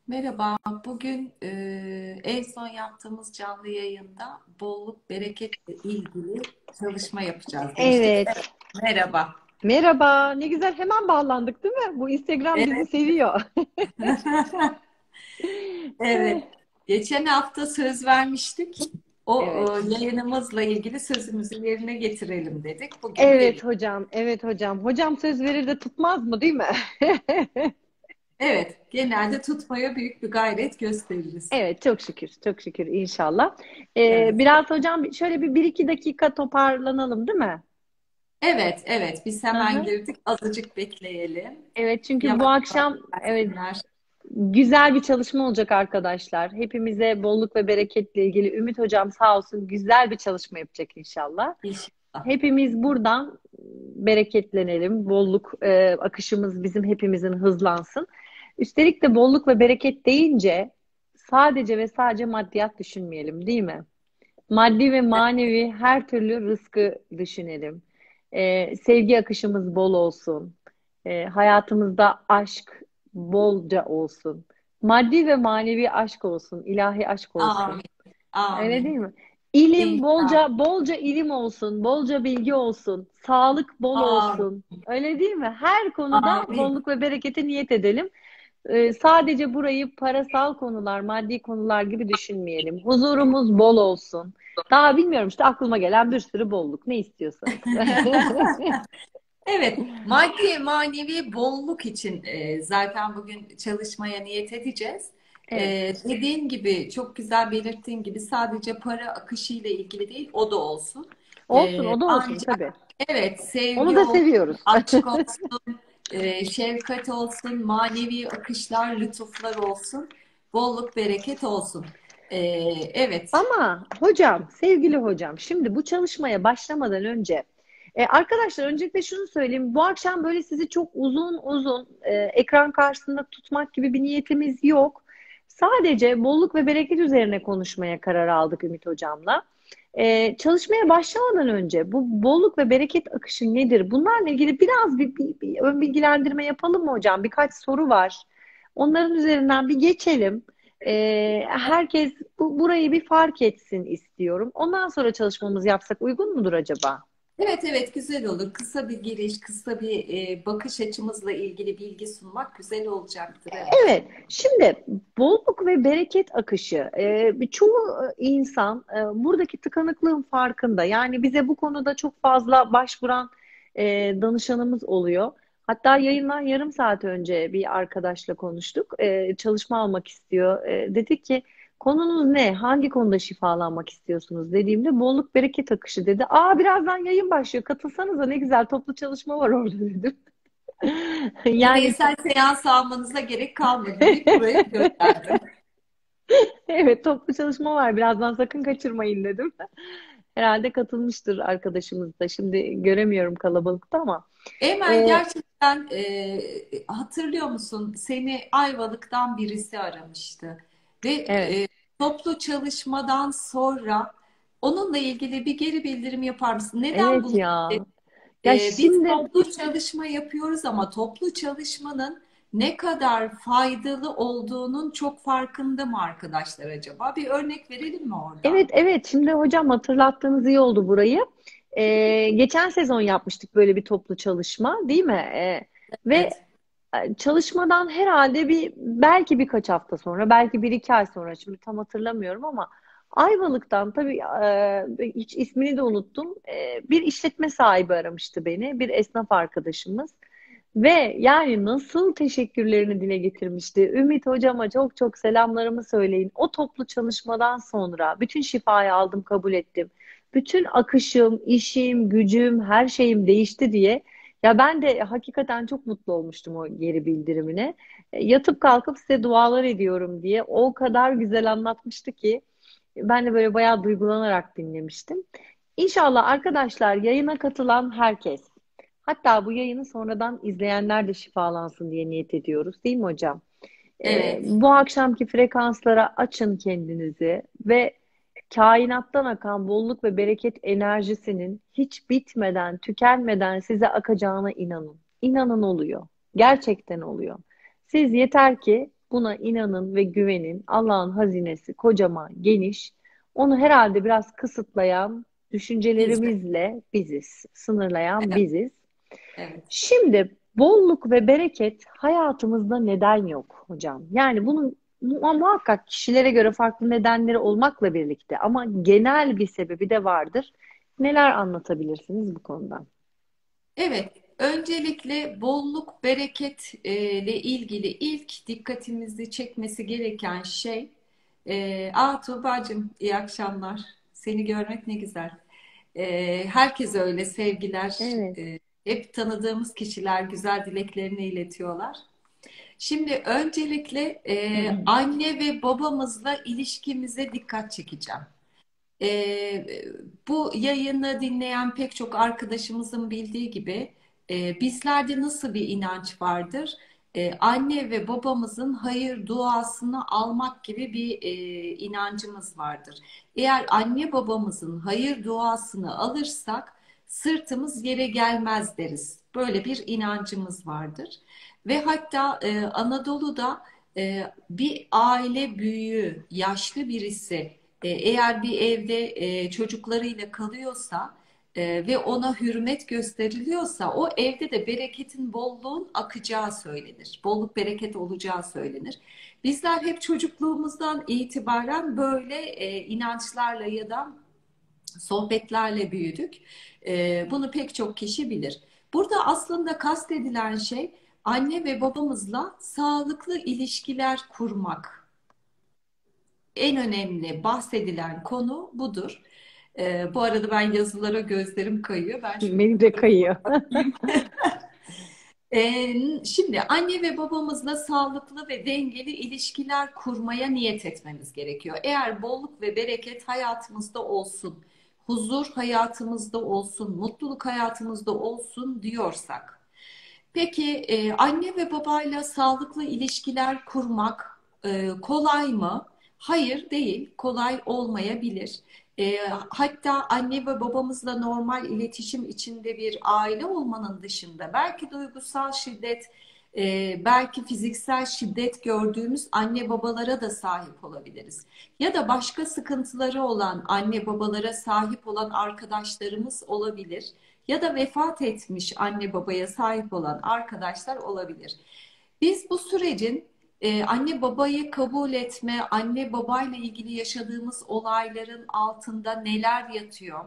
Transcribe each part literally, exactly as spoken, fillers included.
Merhaba, bugün e, en son yaptığımız canlı yayında bolluk bereketle ilgili çalışma yapacağız demiştik. Evet, Evet. merhaba. Merhaba. Ne güzel hemen bağlandık değil mi? Bu Instagram bizi Evet, seviyor. evet. Geçen hafta söz vermiştik. O Evet. e, yayınımızla ilgili sözümüzü yerine getirelim dedik. Bugün Evet bir. hocam. Evet hocam. Hocam söz verir de tutmaz mı değil mi? Evet, genelde tutmaya büyük bir gayret gösteririz. Evet, çok şükür. Çok şükür inşallah. Ee, Evet. biraz hocam şöyle bir, bir iki dakika toparlanalım değil mi? Evet, evet. Biz Hı hemen hı. girdik. Azıcık bekleyelim. Evet, çünkü Yavaş bu yavaş akşam evet gelsinler. güzel bir çalışma olacak arkadaşlar. Hepimize bolluk ve bereketle ilgili Ümit hocam sağ olsun güzel bir çalışma yapacak inşallah. İnşallah. Hepimiz buradan bereketlenelim. Bolluk e, akışımız bizim hepimizin hızlansın. Üstelik de bolluk ve bereket deyince sadece ve sadece maddiyat düşünmeyelim, değil mi? Maddi ve manevi her türlü rızkı düşünelim. E, sevgi akışımız bol olsun. E, hayatımızda aşk bolca olsun. Maddi ve manevi aşk olsun, ilahi aşk olsun. Amin. Öyle değil Amin. mi? İlim İnşallah. bolca bolca ilim olsun, bolca bilgi olsun, sağlık bol Amin. olsun. Öyle değil mi? Her konuda Amin. bolluk ve berekete niyet edelim. Ee, sadece burayı parasal konular, maddi konular gibi düşünmeyelim. Huzurumuz bol olsun. Daha bilmiyorum işte aklıma gelen bir sürü bolluk. Ne istiyorsanız. Evet, maddi manevi bolluk için e, zaten bugün çalışmaya niyet edeceğiz. Evet. E, dediğin gibi çok güzel belirttiğin gibi sadece para akışı ile ilgili değil, o da olsun. Olsun, E, o da olsun ancak tabii. evet, Onu sevgi da olsun, seviyoruz. aşk olsun, e, şefkat olsun, manevi akışlar, lütuflar olsun, bolluk, bereket olsun. E, evet. Ama hocam, sevgili hocam, şimdi bu çalışmaya başlamadan önce e, arkadaşlar öncelikle şunu söyleyeyim. Bu akşam böyle sizi çok uzun uzun e, ekran karşısında tutmak gibi bir niyetimiz yok. Sadece bolluk ve bereket üzerine konuşmaya karar aldık Ümit hocamla. E, çalışmaya başlamadan önce bu bolluk ve bereket akışı nedir? Bunlarla ilgili biraz bir, bir, bir ön bilgilendirme yapalım mı hocam? Birkaç soru var. Onların üzerinden bir geçelim. Ee, herkes bu, burayı bir fark etsin istiyorum. Ondan sonra çalışmamızı yapsak uygun mudur acaba? Evet, evet, güzel olur. Kısa bir giriş, kısa bir e, bakış açımızla ilgili bilgi sunmak güzel olacaktır. Evet. Evet, şimdi bolluk ve bereket akışı. E, çoğu insan e, buradaki tıkanıklığın farkında. Yani bize bu konuda çok fazla başvuran e, danışanımız oluyor. Hatta yayından yarım saat önce bir arkadaşla konuştuk. E, çalışma almak istiyor. E, dedi ki konunuz ne? Hangi konuda şifalanmak istiyorsunuz dediğimde bolluk bereket akışı dedi. Aa birazdan yayın başlıyor. Katılsanıza ne güzel toplu çalışma var orada dedim. Yani Bireysel seans almanıza gerek kalmadı deyip buraya gönderdim. evet, toplu çalışma var. Birazdan sakın kaçırmayın dedim. Herhalde katılmıştır arkadaşımız da. Şimdi göremiyorum kalabalıkta ama. Emel, Ee, gerçekten e, hatırlıyor musun? Seni Ayvalık'tan birisi aramıştı. Ve evet. e, toplu çalışmadan sonra onunla ilgili bir geri bildirim yapar mısın? Neden Evet bunu ya. Ya Ee, biz şimdi toplu çalışma yapıyoruz ama toplu çalışmanın ne kadar faydalı olduğunun çok farkında mı arkadaşlar acaba? Bir örnek verelim mi oradan? evet evet şimdi hocam hatırlattığınız iyi oldu burayı. Ee, geçen sezon yapmıştık böyle bir toplu çalışma, değil mi? Ee, ve Evet. e, çalışmadan herhalde bir belki birkaç hafta sonra, belki bir iki ay sonra şimdi tam hatırlamıyorum ama Ayvalık'tan tabii e, hiç ismini de unuttum. E, bir işletme sahibi aramıştı beni, bir esnaf arkadaşımız. Ve yani nasıl teşekkürlerini dile getirmişti. Ümit hocama çok çok selamlarımı söyleyin. O toplu çalışmadan sonra bütün şifayı aldım, kabul ettim. Bütün akışım, işim, gücüm, her şeyim değişti diye. Ya ben de hakikaten çok mutlu olmuştum o geri bildirimine. E, Yatıp kalkıp size dualar ediyorum diye o kadar güzel anlatmıştı ki ben de böyle bayağı duygulanarak dinlemiştim. İnşallah arkadaşlar yayına katılan herkes, hatta bu yayını sonradan izleyenler de şifalansın diye niyet ediyoruz, değil mi hocam? Ee, Evet. bu akşamki frekanslara açın kendinizi ve kainattan akan bolluk ve bereket enerjisinin hiç bitmeden, tükenmeden size akacağına inanın. İnanın oluyor. Gerçekten oluyor. Siz yeter ki Buna inanın ve güvenin. Allah'ın hazinesi kocaman, geniş. Onu herhalde biraz kısıtlayan Bizde. düşüncelerimizle biziz. Sınırlayan Evet, biziz. evet. Şimdi bolluk ve bereket hayatımızda neden yok hocam? Yani bunun mu- muhakkak kişilere göre farklı nedenleri olmakla birlikte ama genel bir sebebi de vardır. Neler anlatabilirsiniz bu konuda? Evet, öncelikle bolluk, bereket e, ile ilgili ilk dikkatimizi çekmesi gereken şey, e, Aa Tuğba'cığım iyi akşamlar. Seni görmek ne güzel. E, herkes öyle sevgiler. Evet. E, hep tanıdığımız kişiler güzel dileklerini iletiyorlar. Şimdi öncelikle e, anne ve babamızla ilişkimize dikkat çekeceğim. Ee, Bu yayını dinleyen pek çok arkadaşımızın bildiği gibi e, bizlerde nasıl bir inanç vardır? Ee, anne ve babamızın hayır duasını almak gibi bir e, inancımız vardır. Eğer anne babamızın hayır duasını alırsak sırtımız yere gelmez deriz. Böyle bir inancımız vardır. Ve hatta e, Anadolu'da e, bir aile büyüğü, yaşlı birisi e, eğer bir evde e, çocuklarıyla kalıyorsa e, ve ona hürmet gösteriliyorsa o evde de bereketin, bolluğun akacağı söylenir. Bolluk bereket olacağı söylenir. Bizler hep çocukluğumuzdan itibaren böyle e, inançlarla ya da sohbetlerle büyüdük. E, bunu pek çok kişi bilir. Burada aslında kastedilen şey anne ve babamızla sağlıklı ilişkiler kurmak. En önemli bahsedilen konu budur. Ee, bu arada ben yazılara gözlerim kayıyor. Ben şöyle Benim de kayıyor. bakayım. Ee, şimdi anne ve babamızla sağlıklı ve dengeli ilişkiler kurmaya niyet etmemiz gerekiyor. Eğer bolluk ve bereket hayatımızda olsun, huzur hayatımızda olsun, mutluluk hayatımızda olsun diyorsak. Peki e, anne ve babayla sağlıklı ilişkiler kurmak e, kolay mı? Hayır değil, kolay olmayabilir. E, hatta anne ve babamızla normal iletişim içinde bir aile olmanın dışında belki duygusal şiddet, e, belki fiziksel şiddet gördüğümüz anne babalara da sahip olabiliriz. Ya da başka sıkıntıları olan anne babalara sahip olan arkadaşlarımız olabilir ya da vefat etmiş anne babaya sahip olan arkadaşlar olabilir. Biz bu sürecin e, anne babayı kabul etme, anne babayla ilgili yaşadığımız olayların altında neler yatıyor?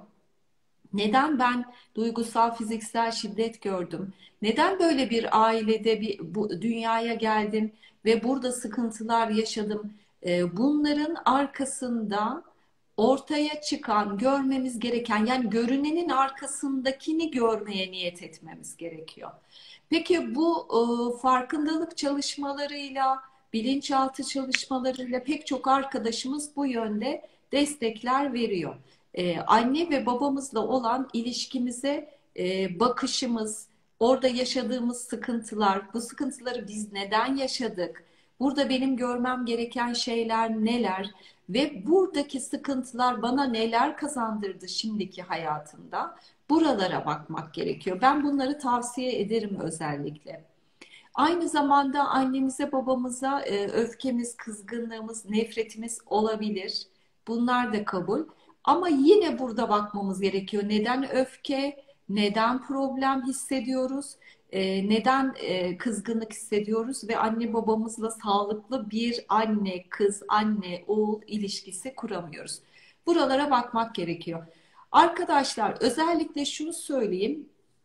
Neden ben duygusal, fiziksel şiddet gördüm? Neden böyle bir ailede bir bu dünyaya geldim ve burada sıkıntılar yaşadım? Ee, bunların arkasında ortaya çıkan, görmemiz gereken, yani görünenin arkasındakini görmeye niyet etmemiz gerekiyor. Peki bu e, farkındalık çalışmalarıyla, bilinçaltı çalışmalarıyla pek çok arkadaşımız bu yönde destekler veriyor. Ee, anne ve babamızla olan ilişkimize e, bakışımız, orada yaşadığımız sıkıntılar, bu sıkıntıları biz neden yaşadık? Burada benim görmem gereken şeyler neler? Ve buradaki sıkıntılar bana neler kazandırdı şimdiki hayatımda? Buralara bakmak gerekiyor. Ben bunları tavsiye ederim özellikle. Aynı zamanda annemize, babamıza e, öfkemiz, kızgınlığımız, nefretimiz olabilir. Bunlar da kabul. Ama yine burada bakmamız gerekiyor. Neden öfke, neden problem hissediyoruz, e, neden e, kızgınlık hissediyoruz ve anne babamızla sağlıklı bir anne, kız, anne, oğul ilişkisi kuramıyoruz. Buralara bakmak gerekiyor. Arkadaşlar özellikle şunu söyleyeyim.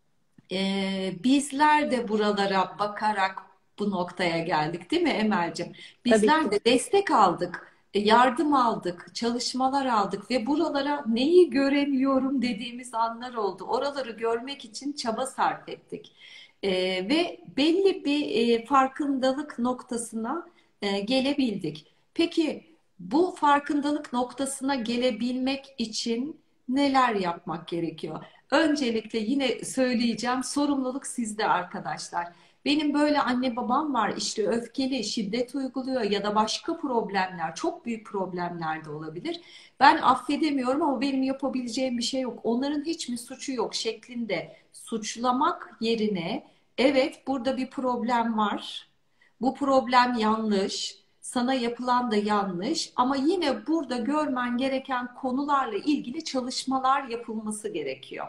Ee, bizler de buralara bakarak bu noktaya geldik, değil mi Emel'cim? Tabii Bizler ki. de destek aldık, e, yardım aldık, çalışmalar aldık ve buralara neyi göremiyorum dediğimiz anlar oldu. Oraları görmek için çaba sarf ettik. Ee, Ve belli bir e, farkındalık noktasına e, gelebildik. Peki bu farkındalık noktasına gelebilmek için neler yapmak gerekiyor? Öncelikle yine söyleyeceğim, sorumluluk sizde arkadaşlar. Benim böyle anne babam var, işte öfkeli, şiddet uyguluyor ya da başka problemler, çok büyük problemler de olabilir. Ben affedemiyorum ama benim yapabileceğim bir şey yok. Onların hiç mi suçu yok şeklinde suçlamak yerine evet burada bir problem var. Bu problem yanlış, sana yapılan da yanlış ama yine burada görmen gereken konularla ilgili çalışmalar yapılması gerekiyor.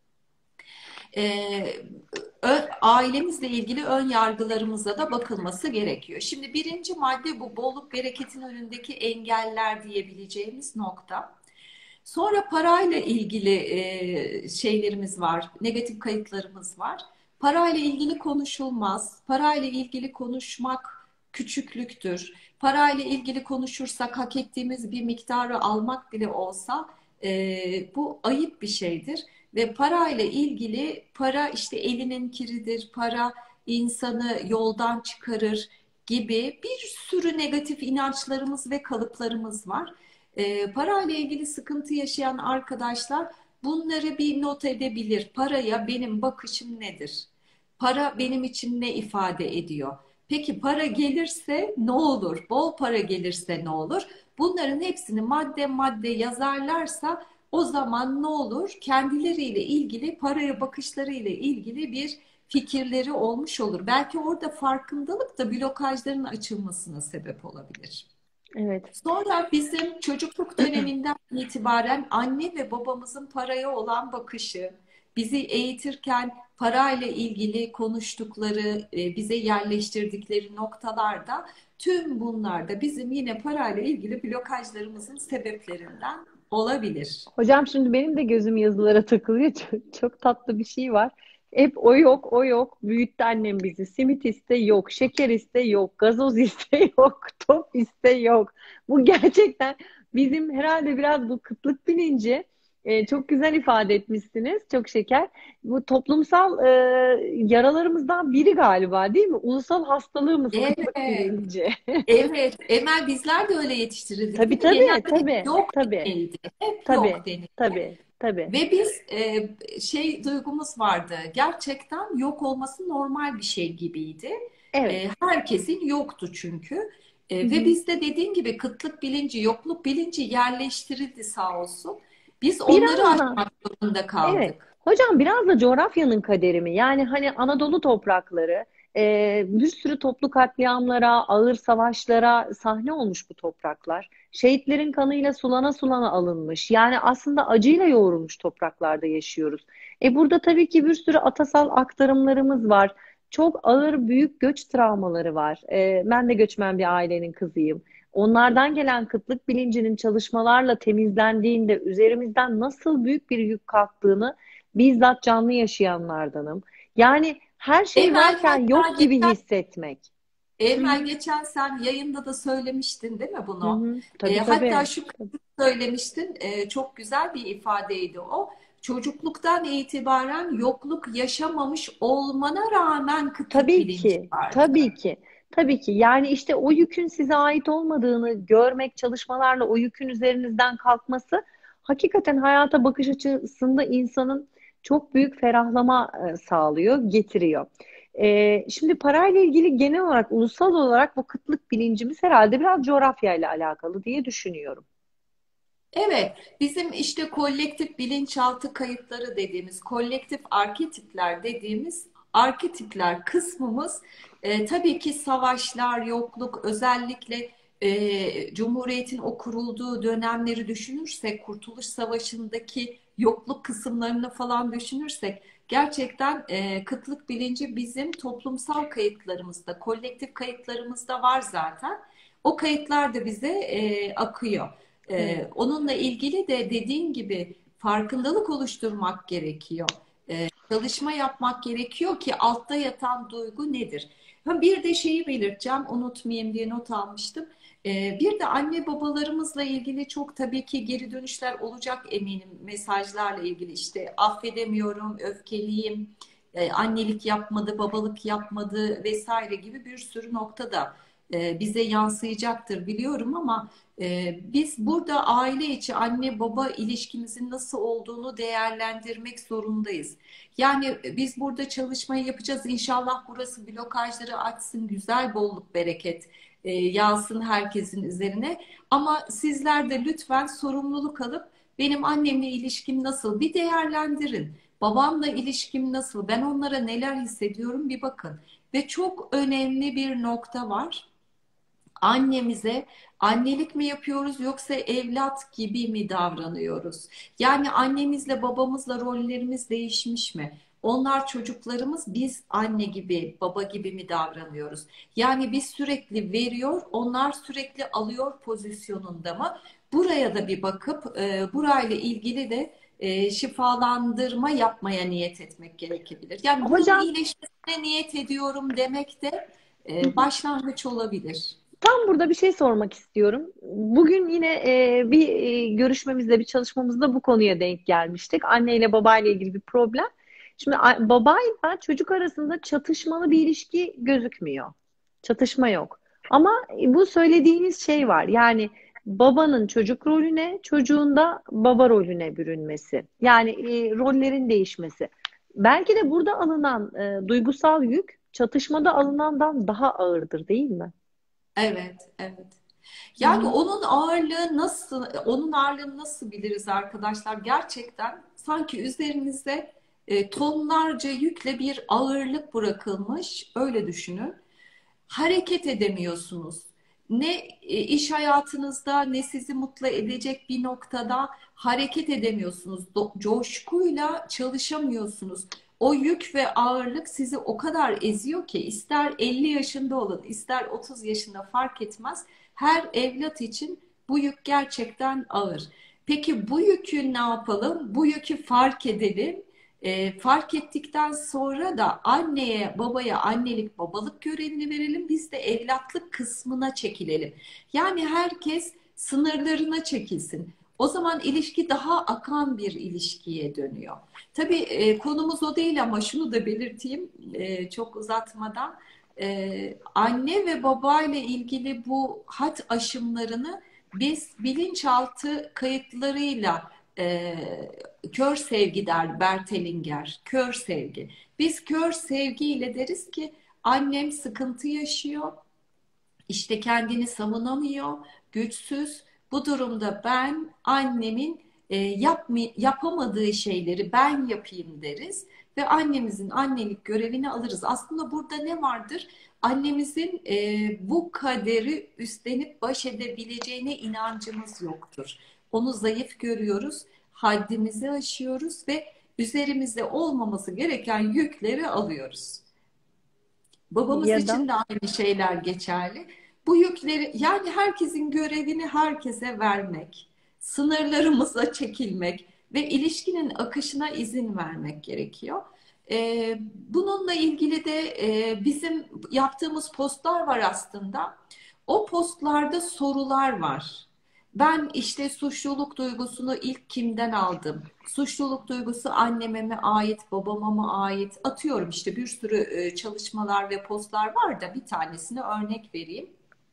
Ee, Ailemizle ilgili ön yargılarımıza da bakılması gerekiyor. Şimdi birinci madde bu bolluk bereketin önündeki engeller diyebileceğimiz nokta. Sonra parayla ilgili e, şeylerimiz var, negatif kayıtlarımız var. Parayla ilgili konuşulmaz. Parayla ilgili konuşmak küçüklüktür. Parayla ilgili konuşursak hak ettiğimiz bir miktarı almak bile olsa e, bu ayıp bir şeydir. Ve parayla ilgili para işte elinin kiridir, para insanı yoldan çıkarır gibi bir sürü negatif inançlarımız ve kalıplarımız var. E, parayla ilgili sıkıntı yaşayan arkadaşlar bunları bir not edebilir. Paraya benim bakışım nedir? Para benim için ne ifade ediyor? Peki para gelirse ne olur? Bol para gelirse ne olur? Bunların hepsini madde madde yazarlarsa o zaman ne olur? Kendileriyle ilgili, paraya bakışlarıyla ilgili bir fikirleri olmuş olur. Belki orada farkındalık da blokajların açılmasına sebep olabilir. Evet. Sonra bizim çocukluk döneminden itibaren anne ve babamızın paraya olan bakışı, bizi eğitirken parayla ilgili konuştukları, e, bize yerleştirdikleri noktalarda tüm bunlar da bizim yine parayla ilgili blokajlarımızın sebeplerinden olabilir. Hocam şimdi benim de gözüm yazılara takılıyor. Çok, çok tatlı bir şey var. Hep o yok, o yok. Büyüttü annem bizi. Simit iste yok, şeker iste yok, gazoz iste yok, top iste yok. Bu gerçekten bizim herhalde biraz bu kıtlık bilinci e, çok güzel ifade etmişsiniz. Çok şeker. Bu toplumsal e, yaralarımızdan biri galiba değil mi? Ulusal hastalığımız kıtlık Evet, bilinci. evet. Emel bizler de öyle yetiştirildik Tabii değil mi? tabii Genelde hep tabii yok tabii denildi. Hep tabii yok denildi. tabii tabii. Ve biz e, şey duygumuz vardı. Gerçekten yok olması normal bir şey gibiydi. Evet. E, herkesin yoktu çünkü. Hı E, ve hı. bizde dediğin gibi kıtlık bilinci, yokluk bilinci yerleştirildi sağ olsun. Biz onları Biraz da aşmak zorunda evet. kaldık. Hocam biraz da coğrafyanın kaderi mi? Yani hani Anadolu toprakları e, bir sürü toplu katliamlara, ağır savaşlara sahne olmuş bu topraklar. Şehitlerin kanıyla sulana sulana alınmış. Yani aslında acıyla yoğrulmuş topraklarda yaşıyoruz. E burada tabii ki bir sürü atasal aktarımlarımız var. Çok ağır büyük göç travmaları var. E, ben de göçmen bir ailenin kızıyım. Onlardan gelen kıtlık bilincinin çalışmalarla temizlendiğinde üzerimizden nasıl büyük bir yük kalktığını bizzat canlı yaşayanlardanım. Yani her şey Emel varken hatta yok gibi geçen hissetmek. Hı Emel hı, geçen sen yayında da söylemiştin değil mi hı bunu? hı. E, Tabii hatta tabii. şu kısmı söylemiştin, e, çok güzel bir ifadeydi o. Çocukluktan itibaren yokluk yaşamamış olmana rağmen kıtlık Tabii bilinci ki. vardı. Tabii ki. Tabii ki. Yani işte o yükün size ait olmadığını görmek, çalışmalarla o yükün üzerinizden kalkması hakikaten hayata bakış açısında insanın çok büyük ferahlama e, sağlıyor, getiriyor. E, şimdi parayla ilgili genel olarak, ulusal olarak bu kıtlık bilincimiz herhalde biraz coğrafyayla alakalı diye düşünüyorum. Evet, bizim işte kolektif bilinçaltı kayıtları dediğimiz, kolektif arketipler dediğimiz arketipler kısmımız e, tabii ki savaşlar, yokluk, özellikle e, Cumhuriyet'in o kurulduğu dönemleri düşünürsek, Kurtuluş Savaşı'ndaki yokluk kısımlarını falan düşünürsek, gerçekten e, kıtlık bilinci bizim toplumsal kayıtlarımızda, kolektif kayıtlarımızda var zaten. O kayıtlar da bize e, akıyor. Evet. Ee, onunla ilgili de dediğin gibi farkındalık oluşturmak gerekiyor. Ee, çalışma yapmak gerekiyor ki altta yatan duygu nedir? Ha, bir de şeyi belirteceğim, unutmayayım diye not almıştım. Ee, bir de anne babalarımızla ilgili çok tabii ki geri dönüşler olacak eminim mesajlarla ilgili. İşte affedemiyorum, öfkeliyim, e, annelik yapmadı, babalık yapmadı vesaire gibi bir sürü nokta da e, bize yansıyacaktır biliyorum ama ee, biz burada aile içi anne baba ilişkimizin nasıl olduğunu değerlendirmek zorundayız. Yani biz burada çalışmayı yapacağız. İnşallah burası blokajları açsın, güzel bolluk bereket e, yağsın herkesin üzerine. Ama sizler de lütfen sorumluluk alıp benim annemle ilişkim nasıl bir değerlendirin. Babamla ilişkim nasıl? Ben onlara neler hissediyorum bir bakın. Ve çok önemli bir nokta var. Annemize annelik mi yapıyoruz yoksa evlat gibi mi davranıyoruz? Yani annemizle babamızla rollerimiz değişmiş mi? Onlar çocuklarımız, biz anne gibi, baba gibi mi davranıyoruz? Yani biz sürekli veriyor, onlar sürekli alıyor pozisyonunda mı? Buraya da bir bakıp e, burayla ilgili de e, şifalandırma yapmaya niyet etmek gerekebilir. Yani bunun Hocam, iyileşmesine niyet ediyorum demek de e, başlangıç olabilir. tam burada bir şey sormak istiyorum. Bugün yine e, bir e, görüşmemizde, bir çalışmamızda bu konuya denk gelmiştik. Anne ile babayla ilgili bir problem. Şimdi a- babayla çocuk arasında çatışmalı bir ilişki gözükmüyor. Çatışma yok. Ama bu söylediğiniz şey var. Yani babanın çocuk rolüne, çocuğun da baba rolüne bürünmesi. Yani e, rollerin değişmesi. Belki de burada alınan e, duygusal yük çatışmada alınandan daha ağırdır, değil mi? Evet, evet. Hı Yani hı. onun ağırlığı nasıl, onun ağırlığını nasıl biliriz arkadaşlar? Gerçekten sanki üzerinize e, tonlarca yükle bir ağırlık bırakılmış, öyle düşünün. Hareket edemiyorsunuz. Ne e, iş hayatınızda ne sizi mutlu edecek bir noktada hareket edemiyorsunuz. Do- coşkuyla çalışamıyorsunuz. O yük ve ağırlık sizi o kadar eziyor ki ister elli yaşında olun, ister otuz yaşında fark etmez. Her evlat için bu yük gerçekten ağır. Peki bu yükü ne yapalım? Bu yükü fark edelim. E, fark ettikten sonra da anneye, babaya annelik, babalık görevini verelim. Biz de evlatlık kısmına çekilelim. Yani herkes sınırlarına çekilsin. O zaman ilişki daha akan bir ilişkiye dönüyor. Tabii e, konumuz o değil ama şunu da belirteyim e, çok uzatmadan. E, anne ve babayla ilgili bu hat aşımlarını biz bilinçaltı kayıtlarıyla e, kör sevgi der Bert Hellinger, kör sevgi. Biz kör sevgiyle deriz ki annem sıkıntı yaşıyor, işte kendini savunamıyor, güçsüz. Bu durumda ben annemin e, yapmay- yapamadığı şeyleri ben yapayım deriz ve annemizin annelik görevini alırız. Aslında burada ne vardır? Annemizin e, bu kaderi üstlenip baş edebileceğine inancımız yoktur. Onu zayıf görüyoruz, haddimizi aşıyoruz ve üzerimizde olmaması gereken yükleri alıyoruz. Babamız Ya için da de aynı şeyler geçerli. Bu yükleri yani herkesin görevini herkese vermek, sınırlarımıza çekilmek ve ilişkinin akışına izin vermek gerekiyor. Ee, bununla ilgili de e, bizim yaptığımız postlar var aslında. O postlarda sorular var. Ben işte suçluluk duygusunu ilk kimden aldım? Suçluluk duygusu anneme mi ait, babama mı ait? Atıyorum işte bir sürü e, çalışmalar ve postlar var da bir tanesini örnek vereyim.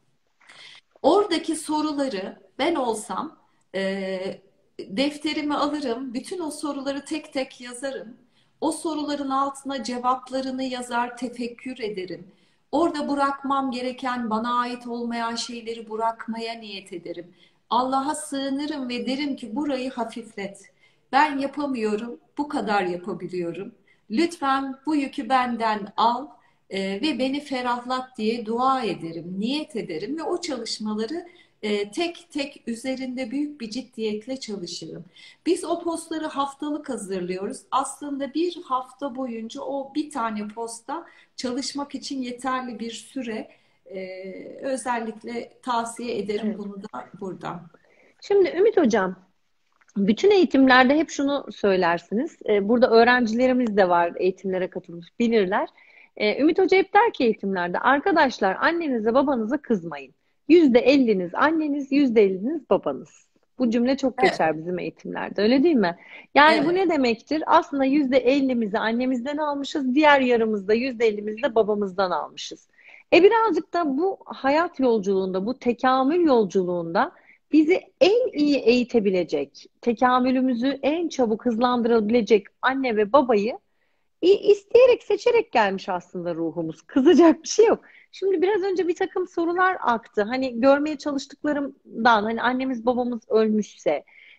Oradaki soruları ben olsam e, defterime alırım, bütün o soruları tek tek yazarım. O soruların altına cevaplarını yazar, tefekkür ederim. Orada bırakmam gereken, bana ait olmayan şeyleri bırakmaya niyet ederim. Allah'a sığınırım ve derim ki burayı hafiflet. Ben yapamıyorum, bu kadar yapabiliyorum. Lütfen bu yükü benden al e, ve beni ferahlat diye dua ederim, niyet ederim ve o çalışmaları e, tek tek üzerinde büyük bir ciddiyetle çalışırım. Biz o postları haftalık hazırlıyoruz. Aslında bir hafta boyunca o bir tane posta çalışmak için yeterli bir süre. E, özellikle tavsiye ederim evet. bunu da buradan. Şimdi Ümit Hocam, bütün eğitimlerde hep şunu söylersiniz. Ee, Burada öğrencilerimiz de var, eğitimlere katılmış, bilirler. Ee, Ümit Hoca hep der ki eğitimlerde, arkadaşlar annenize babanıza kızmayın. Yüzde elliniz anneniz, yüzde elliniz babanız. Bu cümle çok Evet, geçer bizim eğitimlerde, öyle değil mi? Yani bu evet, ne demektir? Aslında yüzde ellimizi annemizden almışız, diğer yarımızda yüzde ellimizi de babamızdan almışız. E birazcık da bu hayat yolculuğunda, bu tekamül yolculuğunda bizi en iyi eğitebilecek, tekamülümüzü en çabuk hızlandırabilecek anne ve babayı i- isteyerek, seçerek gelmiş aslında ruhumuz. Kızacak bir şey yok. Şimdi biraz önce bir takım sorular aktı. Hani görmeye çalıştıklarımdan, hani annemiz babamız ölmüşse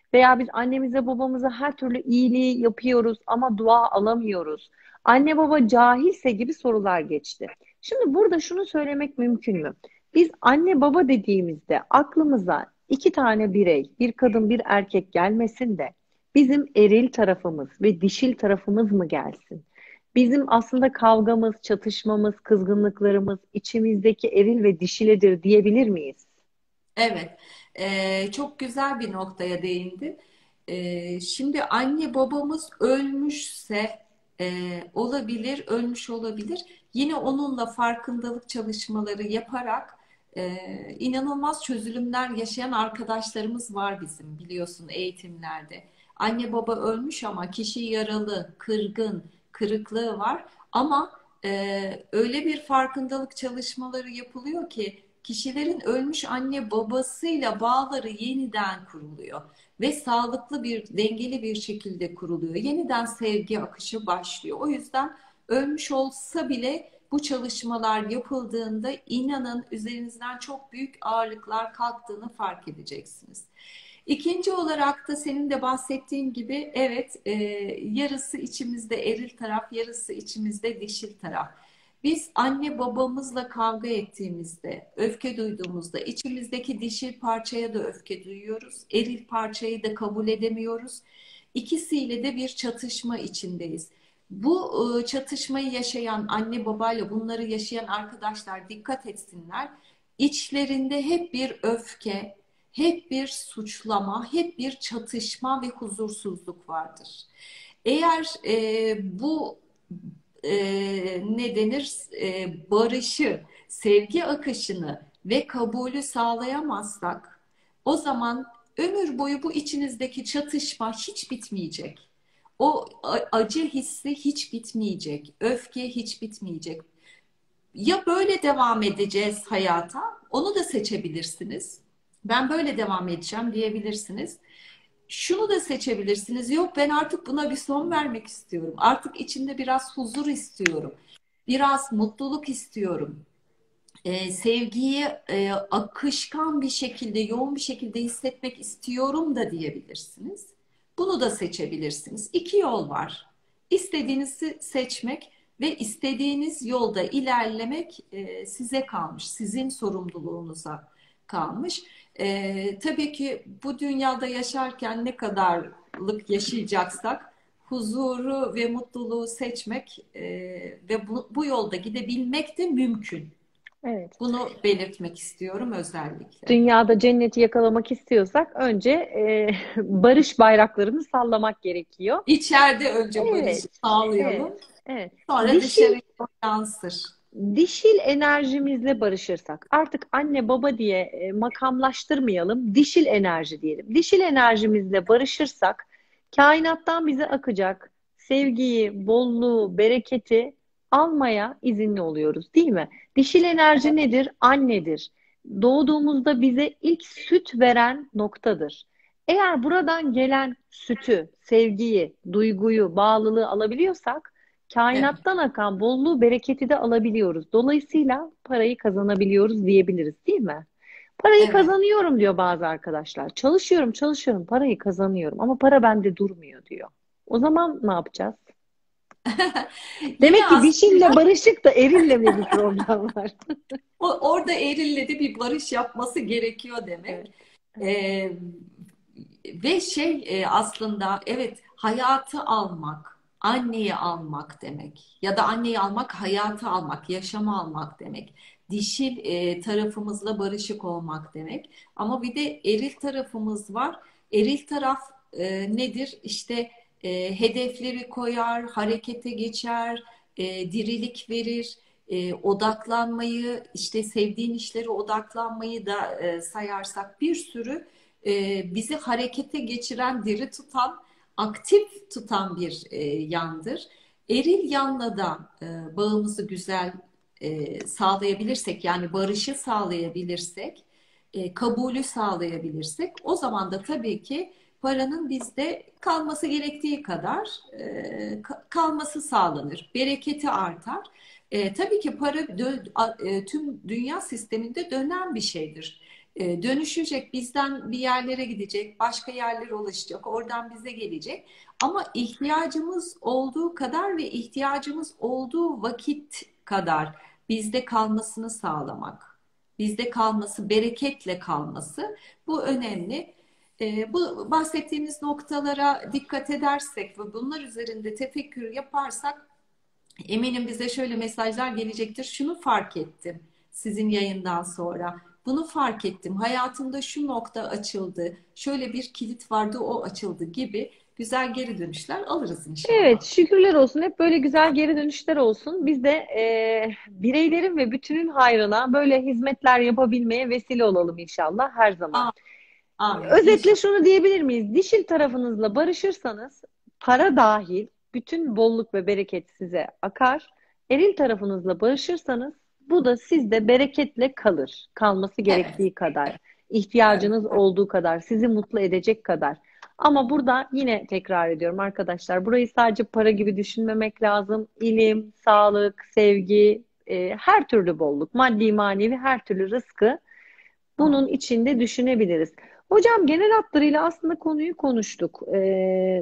Veya biz annemize babamıza her türlü iyiliği yapıyoruz ama dua alamıyoruz. Anne baba cahilse gibi sorular geçti. Şimdi burada şunu söylemek mümkün mü? Biz anne baba dediğimizde aklımıza iki tane birey, bir kadın bir erkek gelmesin de bizim eril tarafımız ve dişil tarafımız mı gelsin? Bizim aslında kavgamız, çatışmamız, kızgınlıklarımız içimizdeki eril ve dişiledir diyebilir miyiz? Evet, Ee, çok güzel bir noktaya değindin. Ee, şimdi anne babamız ölmüşse e, olabilir, ölmüş olabilir. Yine onunla farkındalık çalışmaları yaparak e, inanılmaz çözülümler yaşayan arkadaşlarımız var bizim biliyorsun eğitimlerde. Anne baba ölmüş ama kişi yaralı, kırgın, kırıklığı var. Ama e, öyle bir farkındalık çalışmaları yapılıyor ki kişilerin ölmüş anne babasıyla bağları yeniden kuruluyor ve sağlıklı bir, dengeli bir şekilde kuruluyor. Yeniden sevgi akışı başlıyor. O yüzden ölmüş olsa bile bu çalışmalar yapıldığında inanın üzerinizden çok büyük ağırlıklar kalktığını fark edeceksiniz. İkinci olarak da senin de bahsettiğin gibi evet e, yarısı içimizde eril taraf, yarısı içimizde dişil taraf. Biz anne babamızla kavga ettiğimizde, öfke duyduğumuzda içimizdeki dişil parçaya da öfke duyuyoruz. Eril parçayı da kabul edemiyoruz. İkisiyle de bir çatışma içindeyiz. Bu e, çatışmayı yaşayan anne babayla bunları yaşayan arkadaşlar dikkat etsinler. İçlerinde hep bir öfke, hep bir suçlama, hep bir çatışma ve huzursuzluk vardır. Eğer e, bu e, ne denir e, barışı, sevgi akışını ve kabulü sağlayamazsak o zaman ömür boyu bu içinizdeki çatışma hiç bitmeyecek. O acı hissi hiç bitmeyecek. Öfke hiç bitmeyecek. Ya böyle devam edeceğiz hayata, onu da seçebilirsiniz. Ben böyle devam edeceğim diyebilirsiniz. Şunu da seçebilirsiniz. Yok ben artık buna bir son vermek istiyorum. Artık içimde biraz huzur istiyorum. Biraz mutluluk istiyorum. Ee, sevgiyi e, akışkan bir şekilde, yoğun bir şekilde hissetmek istiyorum da diyebilirsiniz. Bunu da seçebilirsiniz. İki yol var. İstediğinizi seçmek ve istediğiniz yolda ilerlemek e, size kalmış, sizin sorumluluğunuza kalmış. E, tabii ki bu dünyada yaşarken ne kadarlık yaşayacaksak huzuru ve mutluluğu seçmek e, ve bu, bu yolda gidebilmek de mümkün. Evet. Bunu belirtmek istiyorum özellikle. Dünyada cenneti yakalamak istiyorsak önce e, barış bayraklarını sallamak gerekiyor. İçeride önce barışı Evet, evet, sağlayalım, evet. sonra Dişil dışarıya yansır. Dişil enerjimizle barışırsak, artık anne baba diye e, makamlaştırmayalım, dişil enerji diyelim. Dişil enerjimizle barışırsak, kainattan bize akacak sevgiyi, bolluğu, bereketi almaya izinli oluyoruz, değil mi? Dişil enerji nedir? Annedir. Doğduğumuzda bize ilk süt veren noktadır. Eğer buradan gelen sütü, sevgiyi, duyguyu, bağlılığı alabiliyorsak, Evet, kainattan akan bolluğu, bereketi de alabiliyoruz. Dolayısıyla parayı kazanabiliyoruz diyebiliriz, değil mi? Parayı evet. kazanıyorum diyor bazı arkadaşlar. Çalışıyorum, çalışıyorum, parayı kazanıyorum ama para bende durmuyor diyor. O zaman ne yapacağız? Yine Demek ki aslında dişille barışık da erille mi bir problem var? o- orada erille de bir barış yapması gerekiyor demek. Evet, evet, Ee, ve şey e, aslında evet hayatı almak, anneyi almak demek. Ya da anneyi almak, hayatı almak, yaşamı almak demek. Dişil e, tarafımızla barışık olmak demek. Ama bir de eril tarafımız var. Eril taraf e, nedir? İşte e, hedefleri koyar, harekete geçer, e, dirilik verir, e, odaklanmayı, işte sevdiğin işlere odaklanmayı da e, sayarsak bir sürü e, bizi harekete geçiren, diri tutan, aktif tutan bir e, yandır. Eril yanla da e, bağımızı güzel e, sağlayabilirsek, yani barışı sağlayabilirsek, e, kabulü sağlayabilirsek, o zaman da tabii ki paranın bizde kalması gerektiği kadar e, ka- kalması sağlanır. Bereketi artar. E, tabii ki para dö- a- e, tüm dünya sisteminde dönen bir şeydir. E, dönüşecek, bizden bir yerlere gidecek, başka yerlere ulaşacak, oradan bize gelecek. Ama ihtiyacımız olduğu kadar ve ihtiyacımız olduğu vakit kadar bizde kalmasını sağlamak, bizde kalması, bereketle kalması, bu önemli. E, bu bahsettiğimiz noktalara dikkat edersek ve bunlar üzerinde tefekkür yaparsak, eminim bize şöyle mesajlar gelecektir. Şunu fark ettim sizin yayından sonra. Bunu fark ettim. Hayatımda şu nokta açıldı. Şöyle bir kilit vardı, o açıldı gibi güzel geri dönüşler alırız Evet, inşallah. şükürler olsun. Hep böyle güzel geri dönüşler olsun. Biz de e, bireylerin ve bütünün hayrına böyle hizmetler yapabilmeye vesile olalım inşallah her zaman. Amin. Özetle İnşallah. şunu diyebilir miyiz? Dişil tarafınızla barışırsanız para dahil bütün bolluk ve bereket size akar. Eril tarafınızla barışırsanız bu da sizde bereketle kalır. Kalması Evet. gerektiği kadar, Evet. ihtiyacınız olduğu kadar, sizi mutlu edecek kadar. Ama burada yine tekrar ediyorum arkadaşlar, burayı sadece para gibi düşünmemek lazım. İlim, sağlık, sevgi, e, her türlü bolluk, maddi manevi her türlü rızkı bunun Tamam. içinde düşünebiliriz. Hocam genel hatlarıyla aslında konuyu konuştuk. Ee,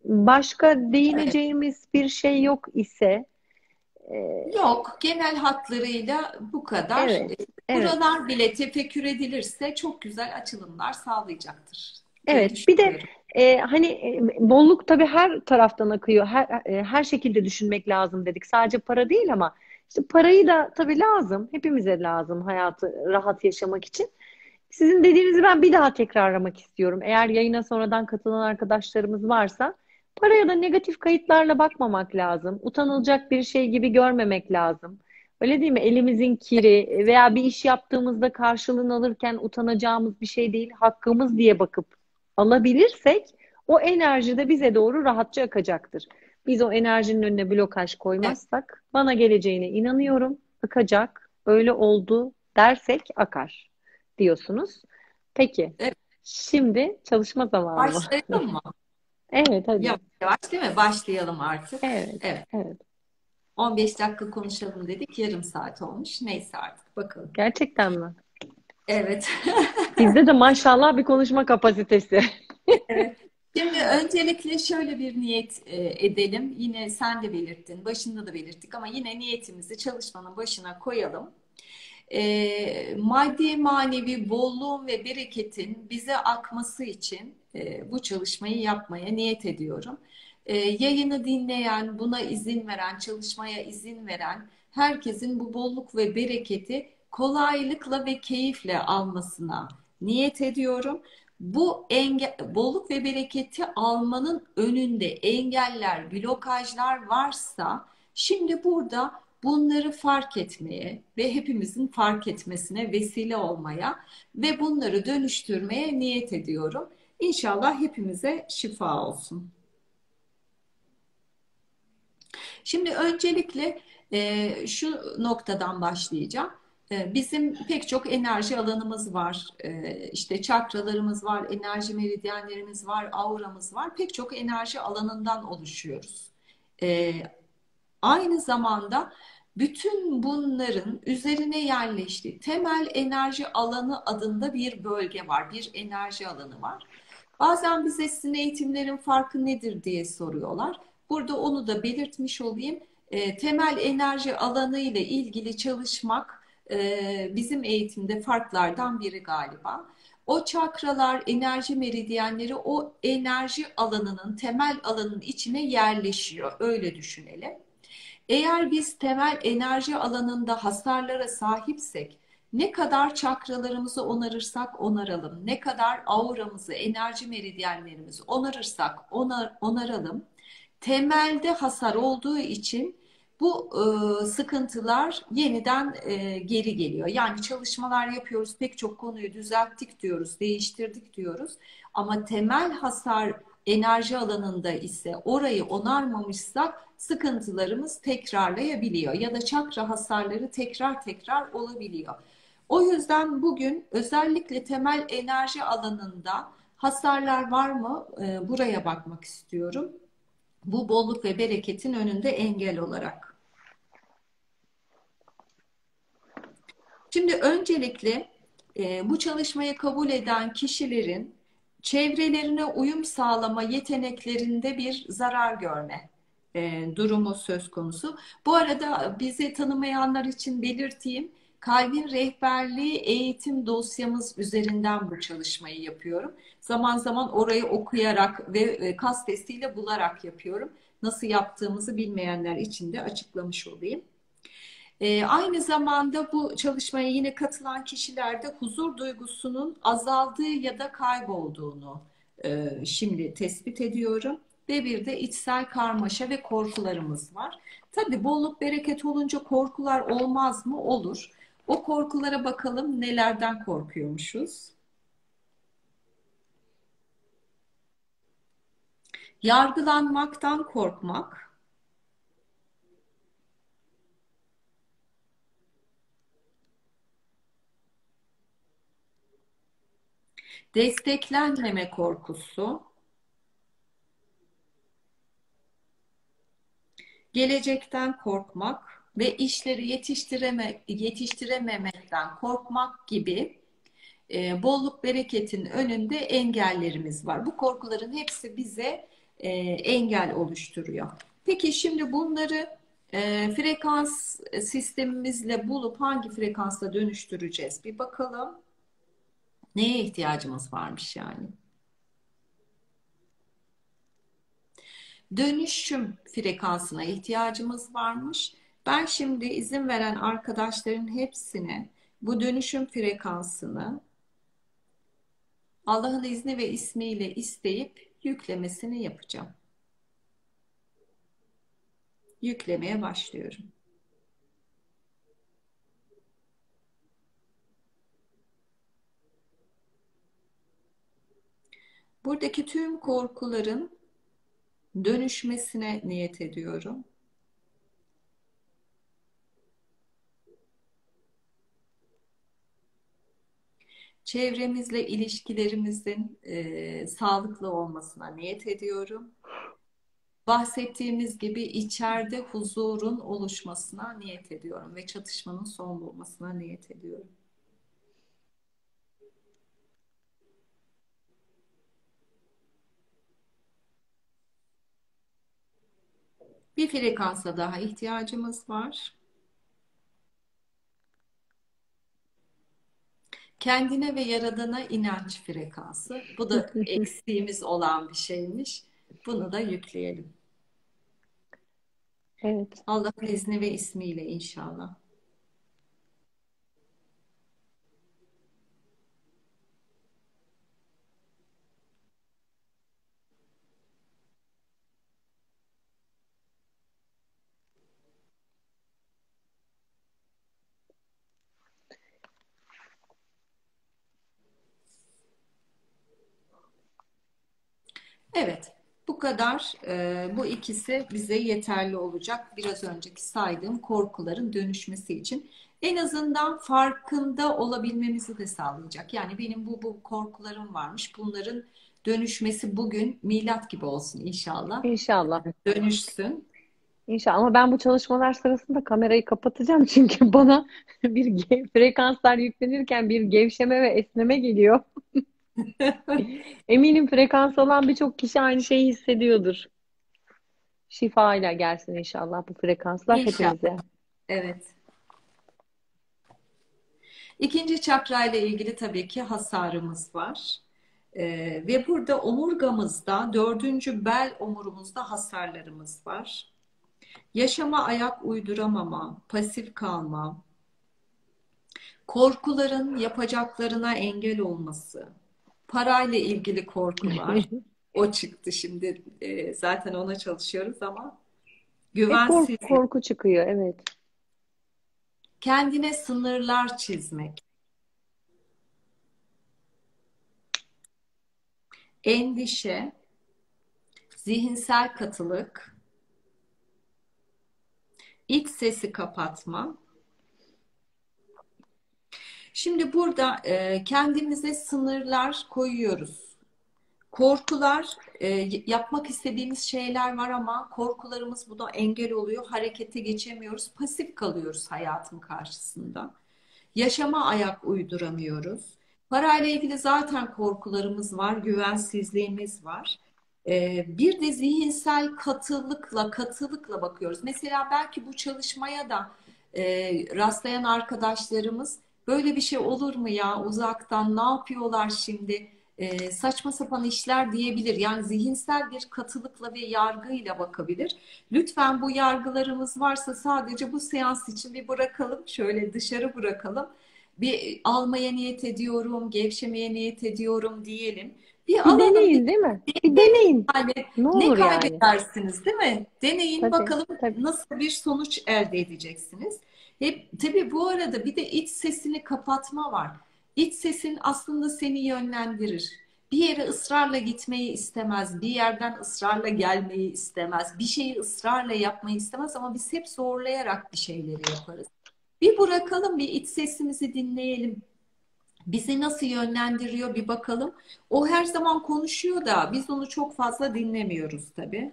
başka Evet. değineceğimiz bir şey yok ise e, Yok, genel hatlarıyla bu kadar. evet, evet, Buralar bile tefekkür edilirse çok güzel açılımlar sağlayacaktır diye evet. Bir de düşünüyorum. e, hani e, bolluk tabii her taraftan akıyor. Her, e, her şekilde düşünmek lazım dedik. Sadece para değil ama işte parayı da tabii lazım. Hepimize lazım hayatı rahat yaşamak için. Sizin dediğinizi ben bir daha tekrarlamak istiyorum. Eğer yayına sonradan katılan arkadaşlarımız varsa, paraya da negatif kayıtlarla bakmamak lazım. Utanılacak bir şey gibi görmemek lazım. Öyle değil mi? Elimizin kiri veya bir iş yaptığımızda karşılığını alırken utanacağımız bir şey değil, hakkımız diye bakıp alabilirsek o enerji de bize doğru rahatça akacaktır. Biz o enerjinin önüne blokaj Evet. koymazsak, bana geleceğine inanıyorum, akacak, öyle oldu dersek akar diyorsunuz. Peki, Evet. şimdi çalışma zamanı mı? Başlayalım mı? Evet, hadi. Yavaş yavaş değil mi? Başlayalım artık. Evet, Evet. evet. on beş dakika konuşalım dedik. Yarım saat olmuş. Neyse artık bakalım. Gerçekten mi? Evet. Bizde de maşallah bir konuşma kapasitesi. Evet. Şimdi öncelikle şöyle bir niyet e, edelim. Yine sen de belirttin, başında da belirttik ama yine niyetimizi çalışmanın başına koyalım. E, maddi manevi bolluğun ve bereketin bize akması için e, bu çalışmayı yapmaya niyet ediyorum. E, yayını dinleyen, buna izin veren, çalışmaya izin veren herkesin bu bolluk ve bereketi kolaylıkla ve keyifle almasına niyet ediyorum. Bu enge bolluk ve bereketi almanın önünde engeller, blokajlar varsa, şimdi burada bunları fark etmeye ve hepimizin fark etmesine vesile olmaya ve bunları dönüştürmeye niyet ediyorum. İnşallah hepimize şifa olsun. Şimdi öncelikle e, şu noktadan başlayacağım. E, bizim pek çok enerji alanımız var. E, işte çakralarımız var, enerji meridyenlerimiz var, auramız var. Pek çok enerji alanından oluşuyoruz. E, Aynı zamanda bütün bunların üzerine yerleştiği temel enerji alanı adında bir bölge var, bir enerji alanı var. Bazen bize sizin eğitimlerin farkı nedir diye soruyorlar. Burada onu da belirtmiş olayım. E, temel enerji alanı ile ilgili çalışmak e, bizim eğitimde farklardan biri galiba. O çakralar, enerji meridyenleri o enerji alanının, temel alanın içine yerleşiyor. Öyle düşünelim. Eğer biz temel enerji alanında hasarlara sahipsek, ne kadar çakralarımızı onarırsak onaralım, ne kadar auramızı, enerji meridyenlerimizi onarırsak onar, onaralım, temelde hasar olduğu için bu e, sıkıntılar yeniden e, geri geliyor. Yani çalışmalar yapıyoruz, pek çok konuyu düzelttik diyoruz, değiştirdik diyoruz. Ama temel hasar enerji alanında ise orayı onarmamışsak sıkıntılarımız tekrarlayabiliyor ya da çakra hasarları tekrar tekrar olabiliyor. O yüzden bugün özellikle temel enerji alanında hasarlar var mı? E, buraya bakmak istiyorum. Bu bolluk ve bereketin önünde engel olarak. Şimdi öncelikle E, bu çalışmayı kabul eden kişilerin çevrelerine uyum sağlama yeteneklerinde bir zarar görme e, durumu söz konusu. Bu arada bizi tanımayanlar için belirteyim. Kalbin Rehberliği eğitim dosyamız üzerinden bu çalışmayı yapıyorum. Zaman zaman orayı okuyarak ve e, kas testiyle bularak yapıyorum. Nasıl yaptığımızı bilmeyenler için de açıklamış olayım. E, aynı zamanda bu çalışmaya yine katılan kişilerde huzur duygusunun azaldığı ya da kaybolduğunu e, şimdi tespit ediyorum. Ve bir de içsel karmaşa ve korkularımız var. Tabii bolluk bereket olunca korkular olmaz mı? Olur. O korkulara bakalım nelerden korkuyormuşuz. Yargılanmaktan korkmak, desteklenmeme korkusu, gelecekten korkmak ve işleri yetiştireme, yetiştirememekten korkmak gibi e, bolluk bereketin önünde engellerimiz var. Bu korkuların hepsi bize e, engel oluşturuyor. Peki şimdi bunları e, frekans sistemimizle bulup hangi frekansa dönüştüreceğiz? Bir bakalım. Neye ihtiyacımız varmış yani? Dönüşüm frekansına ihtiyacımız varmış. Ben şimdi izin veren arkadaşların hepsine bu dönüşüm frekansını Allah'ın izni ve ismiyle isteyip yüklemesini yapacağım. Yüklemeye başlıyorum. Buradaki tüm korkuların dönüşmesine niyet ediyorum. Çevremizle ilişkilerimizin e, sağlıklı olmasına niyet ediyorum. Bahsettiğimiz gibi içeride huzurun oluşmasına niyet ediyorum ve çatışmanın son bulmasına niyet ediyorum. Bir frekansa daha ihtiyacımız var. Kendine ve Yaradan'a inanç frekansı. Bu da eksiğimiz olan bir şeymiş. Bunu da yükleyelim. Evet. Allah'ın izni ve ismiyle inşallah. Evet, bu kadar. Ee, bu ikisi bize yeterli olacak. Biraz önceki saydığım korkuların dönüşmesi için. En azından farkında olabilmemizi de sağlayacak. Yani benim bu, bu korkularım varmış. Bunların dönüşmesi bugün milat gibi olsun inşallah. İnşallah. Dönüşsün. İnşallah. Ama ben bu çalışmalar sırasında kamerayı kapatacağım çünkü bana bir ge- frekanslar yüklenirken bir gevşeme ve esneme geliyor. Eminim frekans alan birçok kişi aynı şeyi hissediyordur. Şifayla gelsin inşallah bu frekanslar İnşallah. hepimize. Evet. İkinci çakra ile ilgili tabii ki hasarımız var. Ee, ve burada omurgamızda, dördüncü bel omurumuzda hasarlarımız var. Yaşama ayak uyduramama, pasif kalma, korkuların yapacaklarına engel olması, parayla ilgili korkular. O çıktı şimdi. Ee, zaten ona çalışıyoruz ama Hep korku, güvensizlik, korku çıkıyor, evet. kendine sınırlar çizmek, endişe, zihinsel katılık, iç sesi kapatma. Şimdi burada e, kendimize sınırlar koyuyoruz. Korkular, e, yapmak istediğimiz şeyler var ama korkularımız buna engel oluyor. Harekete geçemiyoruz, pasif kalıyoruz hayatın karşısında. Yaşama ayak uyduramıyoruz. Parayla ilgili zaten korkularımız var, güvensizliğimiz var. Ee, bir de zihinsel katılıkla, katılıkla bakıyoruz. Mesela belki bu çalışmaya da e, rastlayan arkadaşlarımız böyle bir şey olur mu ya, uzaktan ne yapıyorlar şimdi? Ee, saçma sapan işler diyebilir. Yani zihinsel bir katılıkla ve yargıyla bakabilir. Lütfen bu yargılarımız varsa sadece bu seans için bir bırakalım, şöyle dışarı bırakalım. Bir almaya niyet ediyorum, gevşemeye niyet ediyorum diyelim. Bir Bir alalım, bir deneyin değil mi? Bir deneyin. deneyin. Yani Ne ne olur yani. kaybedersiniz, değil mi? Deneyin Tabii, bakalım tabii. nasıl bir sonuç elde edeceksiniz. Hep, tabii bu arada bir de iç sesini kapatma var. İç sesin aslında seni yönlendirir. Bir yere ısrarla gitmeyi istemez, bir yerden ısrarla gelmeyi istemez, bir şeyi ısrarla yapmayı istemez ama biz hep zorlayarak bir şeyleri yaparız. Bir bırakalım, bir iç sesimizi dinleyelim. Bizi nasıl yönlendiriyor bir bakalım. O her zaman konuşuyor da biz onu çok fazla dinlemiyoruz tabii.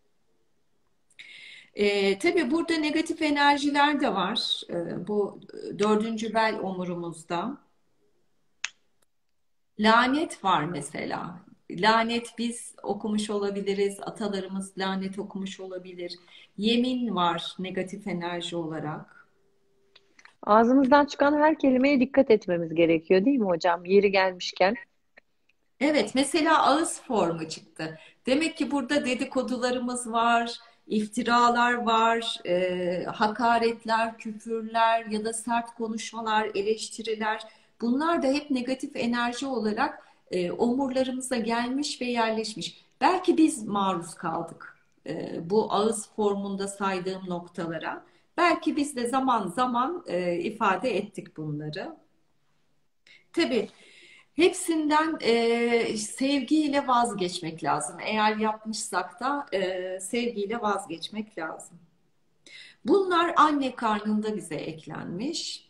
Ee, tabii burada negatif enerjiler de var. Ee, bu dördüncü bel omurumuzda. Lanet var mesela. Lanet biz okumuş olabiliriz. Atalarımız lanet okumuş olabilir. Yemin var negatif enerji olarak. Ağzımızdan çıkan her kelimeye dikkat etmemiz gerekiyor, değil mi hocam? Yeri gelmişken. Evet, mesela ağız formu çıktı. Demek ki burada dedikodularımız var, iftiralar var, e, hakaretler, küfürler ya da sert konuşmalar, eleştiriler. Bunlar da hep negatif enerji olarak e, omurlarımıza gelmiş ve yerleşmiş. Belki biz maruz kaldık e, bu ağız formunda saydığım noktalara. Belki biz de zaman zaman e, ifade ettik bunları. Tabii hepsinden e, sevgiyle vazgeçmek lazım. Eğer yapmışsak da e, sevgiyle vazgeçmek lazım. Bunlar anne karnında bize eklenmiş.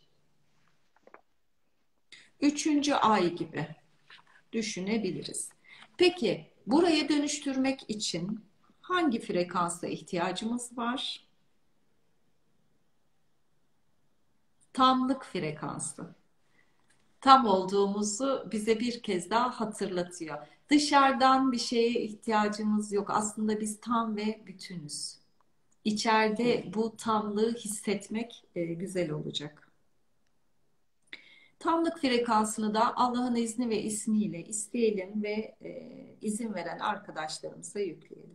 Üçüncü ay gibi düşünebiliriz. Peki buraya dönüştürmek için hangi frekansa ihtiyacımız var? Tamlık frekansı. Tam olduğumuzu bize bir kez daha hatırlatıyor. Dışarıdan bir şeye ihtiyacımız yok. Aslında biz tam ve bütünüz. İçeride bu tamlığı hissetmek e, güzel olacak. Tamlık frekansını da Allah'ın izni ve ismiyle isteyelim ve e, izin veren arkadaşlarımıza yükleyelim.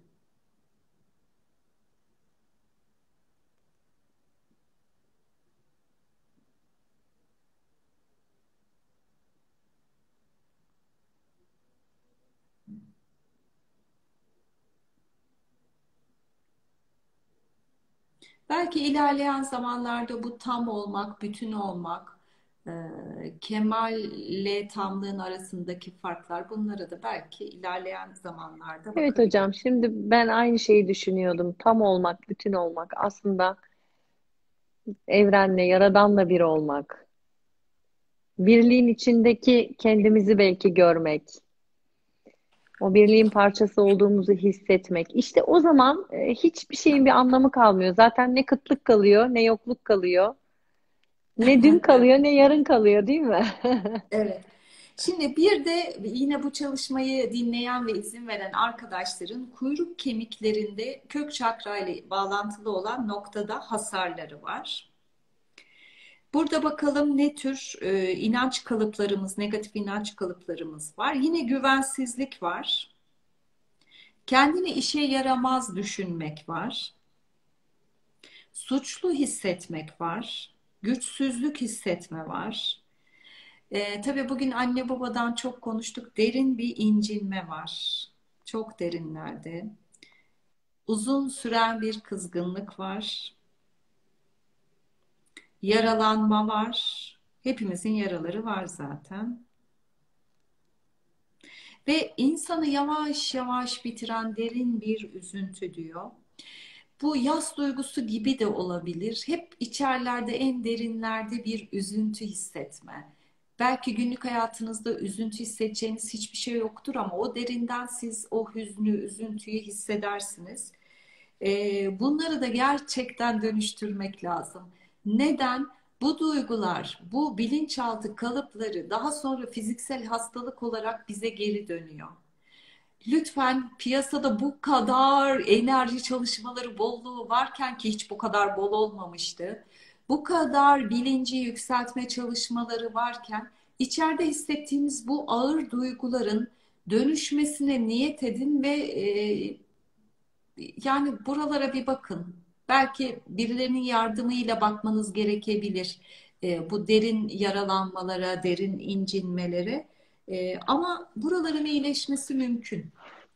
Belki ilerleyen zamanlarda bu tam olmak, bütün olmak, e, kemalle tamlığın arasındaki farklar bunlara da belki ilerleyen zamanlarda Evet bakabiliriz. hocam, şimdi ben aynı şeyi düşünüyordum. Tam olmak, bütün olmak. Aslında evrenle, yaradanla bir olmak. Birliğin içindeki kendimizi belki görmek. O birliğin parçası olduğumuzu hissetmek. İşte o zaman e, hiçbir şeyin bir anlamı kalmıyor. Zaten ne kıtlık kalıyor, ne yokluk kalıyor. Ne dün kalıyor, ne yarın kalıyor, değil mi? Evet. Şimdi bir de yine bu çalışmayı dinleyen ve izin veren arkadaşların kuyruk kemiklerinde kök çakra ile bağlantılı olan noktada hasarları var. Burada bakalım ne tür e, inanç kalıplarımız, negatif inanç kalıplarımız var. Yine güvensizlik var. Kendini işe yaramaz düşünmek var. Suçlu hissetmek var. Güçsüzlük hissetme var. E, tabii bugün anne babadan çok konuştuk. Derin bir incinme var. Çok derinlerde. Uzun süren bir kızgınlık var. Yaralanma var. Hepimizin yaraları var zaten. Ve insanı yavaş yavaş bitiren derin bir üzüntü diyor. Bu yas duygusu gibi de olabilir. Hep içerlerde, en derinlerde bir üzüntü hissetme. Belki günlük hayatınızda üzüntü hissedeceğiniz hiçbir şey yoktur ama o derinden siz o hüznü, üzüntüyü hissedersiniz. Ee, bunları da gerçekten dönüştürmek lazım. Neden? Bu duygular, bu bilinçaltı kalıpları daha sonra fiziksel hastalık olarak bize geri dönüyor. Lütfen, piyasada bu kadar enerji çalışmaları bolluğu varken, ki hiç bu kadar bol olmamıştı. Bu kadar bilinci yükseltme çalışmaları varken, içeride hissettiğimiz bu ağır duyguların dönüşmesine niyet edin ve e, yani buralara bir bakın. Belki birilerinin yardımıyla bakmanız gerekebilir. E, bu derin yaralanmalara, derin incinmelere. E, ama buraların iyileşmesi mümkün.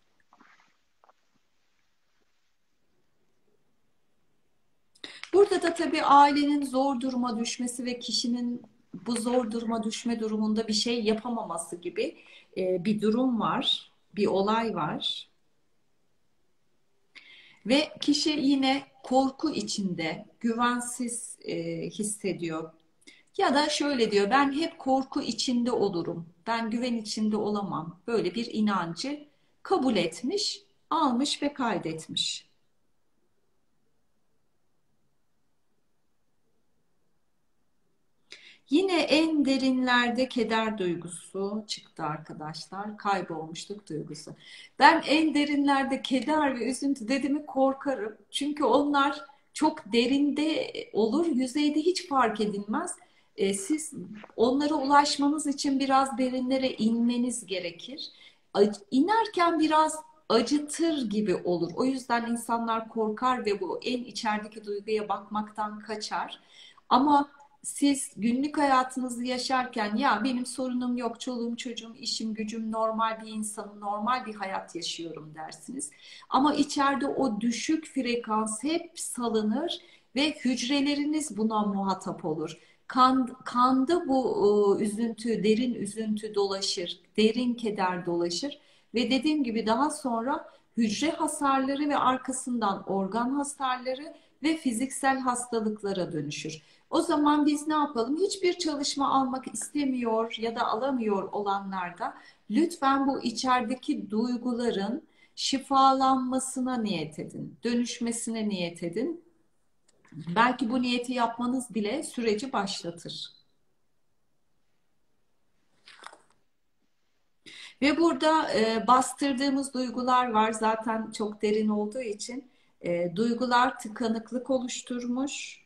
Burada da tabii ailenin zor duruma düşmesi ve kişinin bu zor duruma düşme durumunda bir şey yapamaması gibi e, bir durum var, bir olay var. Ve kişi yine korku içinde, güvensiz e, hissediyor. Ya da şöyle diyor, ben hep korku içinde olurum, ben güven içinde olamam. Böyle bir inancı kabul etmiş, almış ve kaydetmiş. Yine en derinlerde keder duygusu çıktı arkadaşlar. Kaybolmuşluk duygusu. Ben en derinlerde keder ve üzüntü dediğimi korkarım. Çünkü onlar çok derinde olur, yüzeyde hiç fark edilmez. E, siz onlara ulaşmanız için biraz derinlere inmeniz gerekir. Ac- İnerken biraz acıtır gibi olur. O yüzden insanlar korkar ve bu en içerideki duyguya bakmaktan kaçar. Ama siz günlük hayatınızı yaşarken, ya benim sorunum yok, çoluğum çocuğum, işim gücüm, normal bir insanım, normal bir hayat yaşıyorum dersiniz. Ama içeride o düşük frekans hep salınır ve hücreleriniz buna muhatap olur. Kan, kanda bu e, üzüntü, derin üzüntü dolaşır, derin keder dolaşır ve dediğim gibi daha sonra hücre hasarları ve arkasından organ hasarları ve fiziksel hastalıklara dönüşür. O zaman biz ne yapalım? Hiçbir çalışma almak istemiyor ya da alamıyor olanlarda lütfen bu içerideki duyguların şifalanmasına niyet edin, dönüşmesine niyet edin. Belki bu niyeti yapmanız bile süreci başlatır. Ve burada e, bastırdığımız duygular var. Zaten çok derin olduğu için e, duygular tıkanıklık oluşturmuş.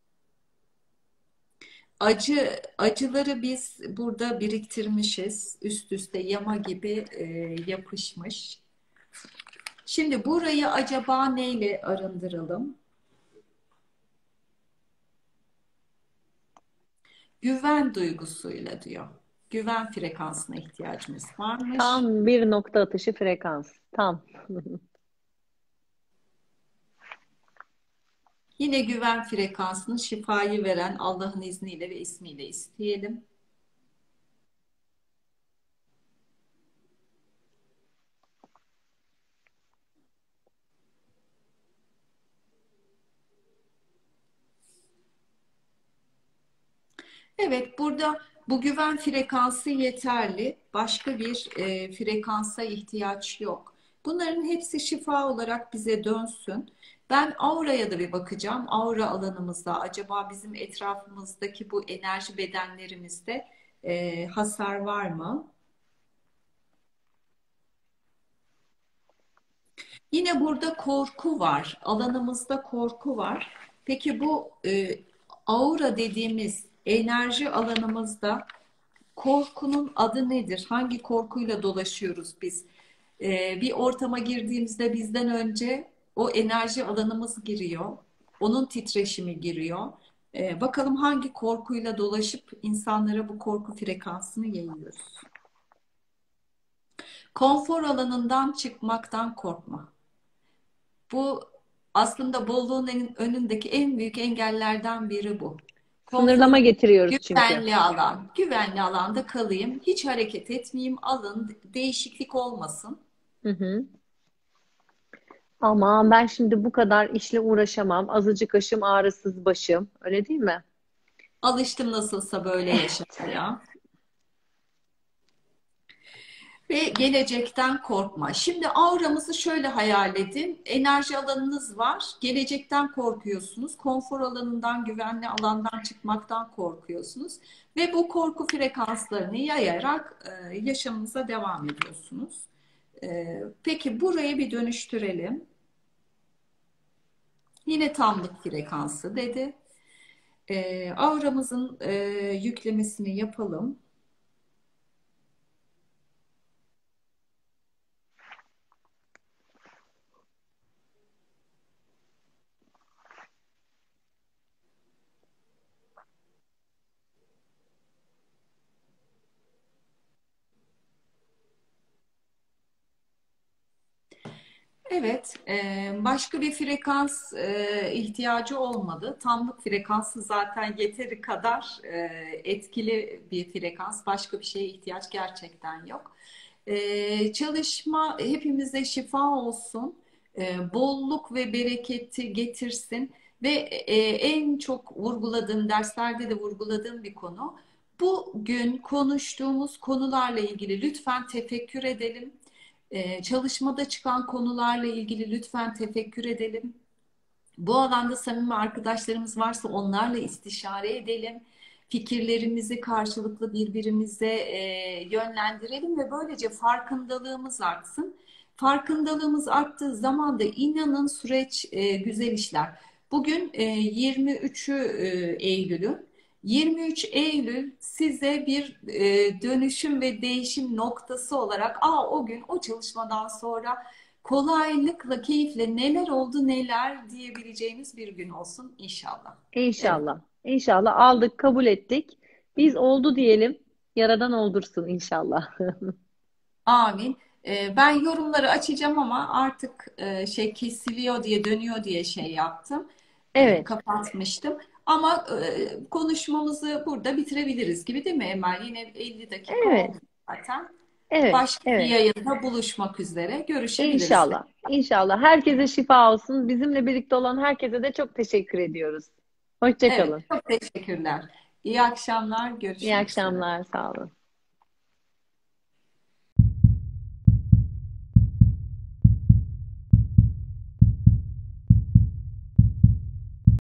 Acı, acıları biz burada biriktirmişiz. Üst üste yama gibi e, yapışmış. Şimdi burayı acaba neyle arındıralım? Güven duygusuyla diyor. Güven frekansına ihtiyacımız varmış. Tam bir nokta atışı frekans. Tam. Yine güven frekansını şifayı veren Allah'ın izniyle ve ismiyle isteyelim. Evet, burada bu güven frekansı yeterli. Başka bir e, frekansa ihtiyaç yok. Bunların hepsi şifa olarak bize dönsün. Ben auraya da bir bakacağım. Aura alanımızda acaba bizim etrafımızdaki bu enerji bedenlerimizde e, hasar var mı? Yine burada korku var. Alanımızda korku var. Peki bu e, aura dediğimiz enerji alanımızda korkunun adı nedir? Hangi korkuyla dolaşıyoruz biz? Ee, bir ortama girdiğimizde bizden önce o enerji alanımız giriyor. Onun titreşimi giriyor. Ee, bakalım hangi korkuyla dolaşıp insanlara bu korku frekansını yayıyoruz. Konfor alanından çıkmaktan korkma. Bu aslında bolluğun en- önündeki en büyük engellerden biri bu. Konfor Sınırlama getiriyoruz çünkü. güvenli alan. Güvenli alanda kalayım. Hiç hareket etmeyeyim. Alın. Değişiklik olmasın. Hı hı. Ama ben şimdi bu kadar işle uğraşamam. Azıcık aşım ağrısız başım. Öyle değil mi? Alıştım nasılsa böyle yaşamaya. Ve gelecekten korkma. Şimdi auramızı şöyle hayal edin. Enerji alanınız var. Gelecekten korkuyorsunuz. Konfor alanından, güvenli alandan çıkmaktan korkuyorsunuz. Ve bu korku frekanslarını yayarak e, yaşamınıza devam ediyorsunuz. E, peki burayı bir dönüştürelim. Yine tamlık frekansı dedi. E, auramızın e, yüklemesini yapalım. Evet, e, başka bir frekans e, ihtiyacı olmadı. Tamlık frekansı zaten yeteri kadar e, etkili bir frekans. Başka bir şeye ihtiyaç gerçekten yok. E, çalışma hepimize şifa olsun, e, bolluk ve bereketi getirsin ve e, en çok vurguladığım, derslerde de vurguladığım bir konu. Bugün konuştuğumuz konularla ilgili lütfen tefekkür edelim. Ee, çalışmada çıkan konularla ilgili lütfen tefekkür edelim. Bu alanda samimi arkadaşlarımız varsa onlarla istişare edelim. Fikirlerimizi karşılıklı birbirimize e, yönlendirelim ve böylece farkındalığımız artsın. Farkındalığımız arttığı zaman da inanın süreç e, güzel işler. Bugün e, yirmi üçü e, Eylül'ün. yirmi üç Eylül size bir e, dönüşüm ve değişim noktası olarak, aa o gün o çalışmadan sonra kolaylıkla, keyifle neler oldu neler diyebileceğimiz bir gün olsun inşallah. Evet, İnşallah. İnşallah aldık, kabul ettik. Biz oldu diyelim. Yaradan oldursun inşallah. amin. Ee, ben yorumları açacağım ama artık e, şey kesiliyor diye dönüyor diye şey yaptım. Ee, Evet, kapatmıştım. Ama e, konuşmamızı burada bitirebiliriz gibi değil mi Emel? Yine elli dakika evet, oldu zaten. evet, Başka bir evet. yayında buluşmak üzere. Görüşebiliriz. İnşallah. İnşallah. Herkese şifa olsun. Bizimle birlikte olan herkese de çok teşekkür ediyoruz. Hoşça Evet, kalın. çok teşekkürler. İyi akşamlar. İyi Görüşmek üzere. akşamlar. Sağ olun.